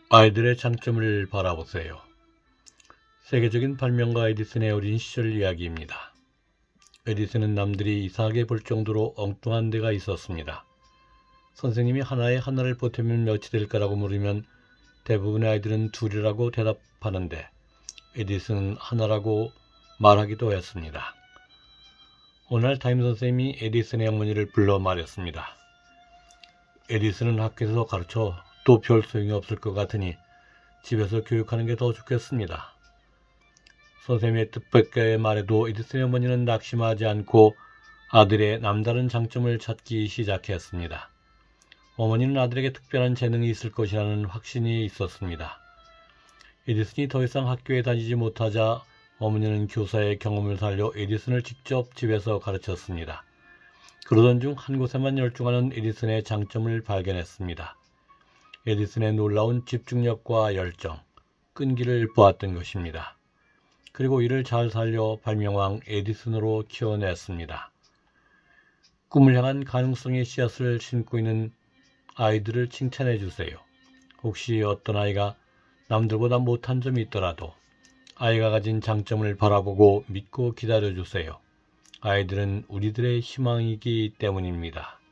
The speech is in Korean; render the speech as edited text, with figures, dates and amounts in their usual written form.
아이들의 장점을 바라보세요. 세계적인 발명가 에디슨의 어린 시절 이야기입니다. 에디슨은 남들이 이상하게 볼 정도로 엉뚱한 데가 있었습니다. 선생님이 하나를 보태면 몇이 될까라고 물으면 대부분의 아이들은 둘이라고 대답하는데 에디슨은 하나라고 말하기도 했습니다. 어느 날 타임 선생님이 에디슨의 어머니를 불러 말했습니다. 에디슨은 학교에서 가르쳐 또 별 소용이 없을 것 같으니 집에서 교육하는 게 더 좋겠습니다. 선생님의 뜻밖의 말에도 에디슨의 어머니는 낙심하지 않고 아들의 남다른 장점을 찾기 시작했습니다. 어머니는 아들에게 특별한 재능이 있을 것이라는 확신이 있었습니다. 에디슨이 더 이상 학교에 다니지 못하자 어머니는 교사의 경험을 살려 에디슨을 직접 집에서 가르쳤습니다. 그러던 중 한 곳에만 열중하는 에디슨의 장점을 발견했습니다. 에디슨의 놀라운 집중력과 열정, 끈기를 보았던 것입니다. 그리고 이를 잘 살려 발명왕 에디슨으로 키워냈습니다. 꿈을 향한 가능성의 씨앗을 심고 있는 아이들을 칭찬해 주세요. 혹시 어떤 아이가 남들보다 못한 점이 있더라도 아이가 가진 장점을 바라보고 믿고 기다려 주세요. 아이들은 우리들의 희망이기 때문입니다.